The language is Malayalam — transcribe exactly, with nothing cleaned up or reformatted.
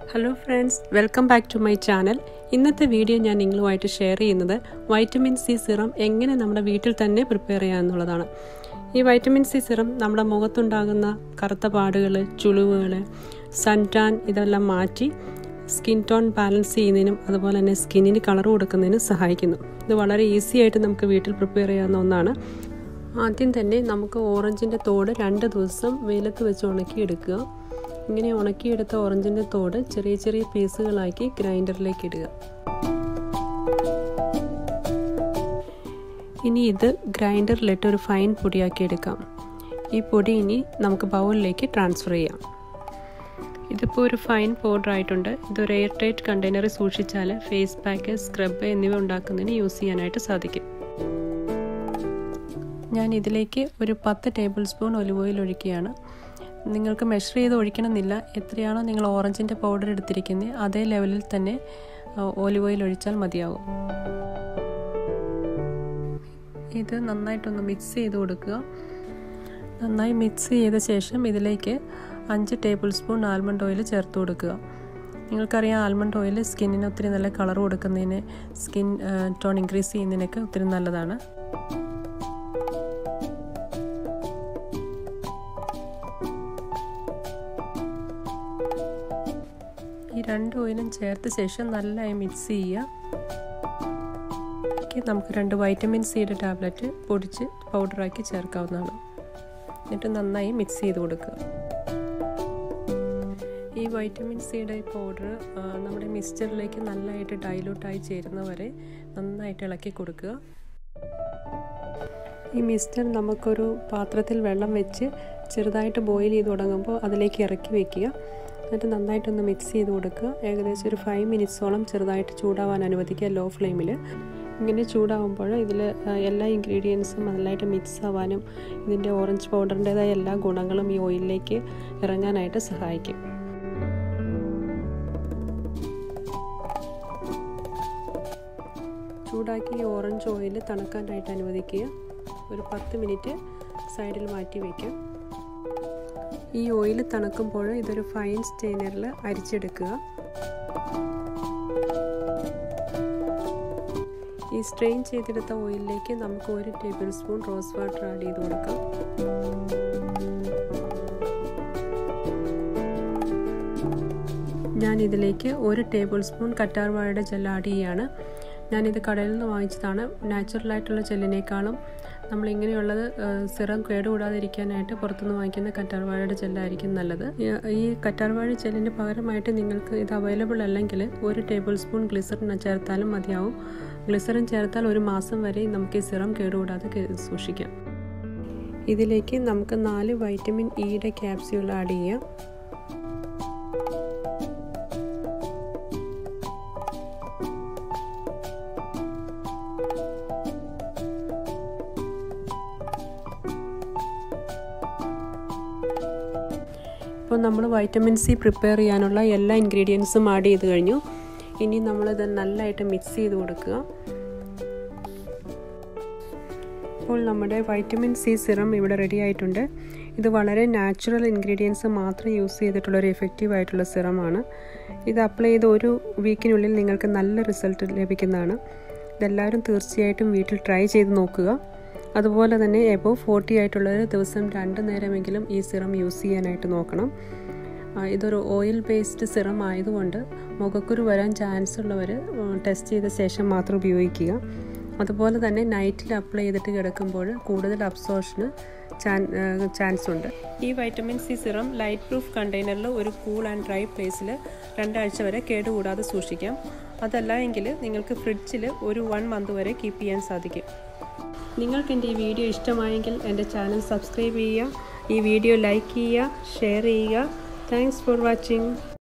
Hello friends, welcome back to my channel. ഇന്നത്തെ വീഡിയോ ഞാൻ നിങ്ങളുമായിട്ട് ഷെയർ ചെയ്യുന്നത് വൈറ്റമിൻ സി സിറം എങ്ങനെ നമ്മുടെ വീട്ടിൽ തന്നെ പ്രിപ്പയർ ചെയ്യാമെന്നുള്ളതാണ്. ഈ വൈറ്റമിൻ സി സിറം നമ്മുടെ മുഖത്തുണ്ടാകുന്ന കറുത്ത പാടുകൾ, ചുളിവുകൾ, സൺ ടാൻ ഇതെല്ലാം മാറ്റി സ്കിൻ ടോൺ ബാലൻസ് ചെയ്യുന്നതിനും അതുപോലെ തന്നെ സ്കിന്നിന് കളർ കൊടുക്കുന്നതിനും സഹായിക്കുന്നു. ഇത് വളരെ ഈസി ആയിട്ട് നമുക്ക് വീട്ടിൽ പ്രിപ്പയർ ചെയ്യാവുന്ന ഒന്നാണ്. ആദ്യം തന്നെ നമുക്ക് ഓറഞ്ചിൻ്റെ തോട് രണ്ട് ദിവസം വെയിലത്ത് വെച്ച് ഉണക്കിയെടുക്കുക. ഇങ്ങനെ ഉണക്കിയെടുത്ത ഓറഞ്ചിൻ്റെ തോട് ചെറിയ ചെറിയ പീസുകളാക്കി ഗ്രൈൻഡറിലേക്ക് ഇടുക. ഇനി ഇത് ഗ്രൈൻഡറിലിട്ട് ഒരു ഫൈൻ പൊടിയാക്കി എടുക്കാം. ഈ പൊടി ഇനി നമുക്ക് ബൗളിലേക്ക് ട്രാൻസ്ഫർ ചെയ്യാം. ഇതിപ്പോൾ ഒരു ഫൈൻ പൗഡർ ആയിട്ടുണ്ട്. ഇതൊരു എയർ ടൈറ്റ് കണ്ടെയ്നറിൽ സൂക്ഷിച്ചാൽ ഫേസ് പാക്ക്, സ്ക്രബ് എന്നിവ ഉണ്ടാക്കുന്നതിന് യൂസ് ചെയ്യാനായിട്ട് സാധിക്കും. ഞാൻ ഇതിലേക്ക് ഒരു പത്ത് ടേബിൾ സ്പൂൺ ഒലിവ് ഓയിൽ ഒഴിക്കുകയാണ്. നിങ്ങൾക്ക് മെഷർ ചെയ്ത് ഒഴിക്കണമെന്നില്ല. എത്രയാണോ നിങ്ങൾ ഓറഞ്ചിൻ്റെ പൗഡർ എടുത്തിരിക്കുന്നത് അതേ ലെവലിൽ തന്നെ ഒലിവ് ഓയിൽ ഒഴിച്ചാൽ മതിയാകും. ഇത് നന്നായിട്ടൊന്ന് മിക്സ് ചെയ്ത് കൊടുക്കുക. നന്നായി മിക്സ് ചെയ്ത ശേഷം ഇതിലേക്ക് അഞ്ച് ടേബിൾ സ്പൂൺ ആൽമണ്ട് ഓയിൽ ചേർത്ത് കൊടുക്കുക. നിങ്ങൾക്കറിയാം, ആൽമണ്ട് ഓയിൽ സ്കിന്നിന് ഒത്തിരി നല്ല കളർ കൊടുക്കുന്നതിന്, സ്കിൻ ടോൺ ഇൻക്രീസ് ചെയ്യുന്നതിനൊക്കെ ഒത്തിരി നല്ലതാണ്. ഈ രണ്ട് ഓയിലും ചേർത്ത ശേഷം നല്ലതായി മിക്സ് ചെയ്യുക. നമുക്ക് രണ്ട് വൈറ്റമിൻ സിയുടെ ടാബ്ലറ്റ് പൊടിച്ച് പൗഡറാക്കി ചേർക്കാവുന്നതാണ്. എന്നിട്ട് നന്നായി മിക്സ് ചെയ്ത് കൊടുക്കുക. ഈ വൈറ്റമിൻ സിയുടെ പൗഡർ നമ്മുടെ മിക്സ്ചറിലേക്ക് നല്ലതായിട്ട് ഡൈലൂട്ടായി ചേരുന്ന വരെ നന്നായിട്ട് ഇളക്കി കൊടുക്കുക. ഈ മിക്സ്ചർ നമുക്കൊരു പാത്രത്തിൽ വെള്ളം വെച്ച് ചെറുതായിട്ട് ബോയിൽ ചെയ്ത് തുടങ്ങുമ്പോൾ അതിലേക്ക് ഇറക്കി വയ്ക്കുക. എന്നിട്ട് നന്നായിട്ടൊന്ന് മിക്സ് ചെയ്ത് കൊടുക്കുക. ഏകദേശം ഒരു ഫൈവ് മിനിറ്റ്സോളം ചെറുതായിട്ട് ചൂടാവാൻ അനുവദിക്കുക, ലോ ഫ്ലെയിമിൽ. ഇങ്ങനെ ചൂടാവുമ്പോൾ ഇതിൽ എല്ലാ ഇൻഗ്രീഡിയൻസും നന്നായിട്ട് മിക്സ് ആവാനും ഇതിൻ്റെ ഓറഞ്ച് പൗഡറിൻ്റേതായ എല്ലാ ഗുണങ്ങളും ഈ ഓയിലിലേക്ക് ഇറങ്ങാനായിട്ട് സഹായിക്കും. ചൂടാക്കി ഈ ഓറഞ്ച് ഓയിൽ തണുക്കാനായിട്ട് അനുവദിക്കുക. ഒരു പത്ത് മിനിറ്റ് സൈഡിൽ മാറ്റി വയ്ക്കാം. ഈ ഓയിൽ തണുക്കുമ്പോൾ ഇതൊരു ഫൈൻ സ്റ്റെയിനറിൽ അരിച്ചെടുക്കുക. ഈ സ്ട്രെയിൻ ചെയ്തെടുത്ത ഓയിലിലേക്ക് നമുക്ക് ഒരു tablespoon rose water add ചെയ്ത് കൊടുക്കാം. ഞാൻ ഇതിലേക്ക് ഒരു ടേബിൾ സ്പൂൺ കറ്റാർവാഴയുടെ ജെൽ ആഡ് ചെയ്യുകയാണ്. ഞാനിത് കടയിൽ നിന്ന് വാങ്ങിച്ചതാണ്. നാച്ചുറലായിട്ടുള്ള ജെല്ലിനേക്കാളും നമ്മളിങ്ങനെയുള്ളത് സിറം കേടുകൂടാതിരിക്കാനായിട്ട് പുറത്തുനിന്ന് വാങ്ങിക്കുന്ന കറ്റാർവാഴയുടെ ജെല്ലായിരിക്കും നല്ലത്. ഈ കറ്റാർവാഴ ജെല്ലിന് പകരമായിട്ട് നിങ്ങൾക്ക് ഇത് അവൈലബിൾ അല്ലെങ്കിൽ ഒരു ടേബിൾ സ്പൂൺ ഗ്ലിസറിൻ ചേർത്താലും മതിയാവും. ഗ്ലിസറിൻ ചേർത്താൽ ഒരു മാസം വരെ നമുക്ക് ഈ സിറം കേടുകൂടാതെ സൂക്ഷിക്കാം. ഇതിലേക്ക് നമുക്ക് നാല് വൈറ്റമിൻ ഇയുടെ ക്യാപ്സ്യൂൾ ആഡ് ചെയ്യാം. ഇപ്പോൾ നമ്മൾ വൈറ്റമിൻ സി പ്രിപ്പയർ ചെയ്യാനുള്ള എല്ലാ ഇൻഗ്രീഡിയൻസും ആഡ് ചെയ്ത് കഴിഞ്ഞു. ഇനി നമ്മളിത് നല്ലതായിട്ട് മിക്സ് ചെയ്ത് കൊടുക്കുക. ഇപ്പോൾ നമ്മുടെ വൈറ്റമിൻ സി സിറം ഇവിടെ റെഡി ആയിട്ടുണ്ട്. ഇത് വളരെ നാച്ചുറൽ ഇൻഗ്രീഡിയൻസ് മാത്രം യൂസ് ചെയ്തിട്ടുള്ളൊരു എഫക്റ്റീവ് ആയിട്ടുള്ള സിറമാണ്. ഇത് അപ്ലൈ ചെയ്ത് ഒരു വീക്കിനുള്ളിൽ നിങ്ങൾക്ക് നല്ല റിസൾട്ട് ലഭിക്കുന്നതാണ്. ഇതെല്ലാവരും തീർച്ചയായിട്ടും വീട്ടിൽ ട്രൈ ചെയ്ത് നോക്കുക. അതുപോലെ തന്നെ എബോവ് ഫോർട്ടി ആയിട്ടുള്ളവർ ദിവസം രണ്ട് നേരമെങ്കിലും ഈ സിറം യൂസ് ചെയ്യാനായിട്ട് നോക്കണം. ഇതൊരു ഓയിൽ ബേസ്ഡ് സിറം ആയതുകൊണ്ട് മുഖക്കുരു വരാൻ ചാൻസ് ഉള്ളവർ ടെസ്റ്റ് ചെയ്ത ശേഷം മാത്രം ഉപയോഗിക്കുക. അതുപോലെ തന്നെ നൈറ്റിൽ അപ്ലൈ ചെയ്തിട്ട് കിടക്കുമ്പോൾ കൂടുതൽ അബ്സോർഷന് ചാൻസ് ഉണ്ട്. ഈ vitamin C serum light proof കണ്ടെയ്നറിൽ ഒരു കൂൾ ആൻഡ് ഡ്രൈ പ്ലേസിൽ രണ്ടാഴ്ച വരെ കേടുകൂടാതെ സൂക്ഷിക്കാം. അതല്ല എങ്കിൽ നിങ്ങൾക്ക് ഫ്രിഡ്ജിൽ ഒരു വൺ മന്ത് വരെ കീപ്പ് ചെയ്യാൻ സാധിക്കും. നിങ്ങൾക്ക് എൻ്റെ ഈ വീഡിയോ ഇഷ്ടമായെങ്കിൽ എൻ്റെ ചാനൽ സബ്സ്ക്രൈബ് ചെയ്യുക, ഈ വീഡിയോ ലൈക്ക് ചെയ്യുക, ഷെയർ ചെയ്യുക. Thanks for watching.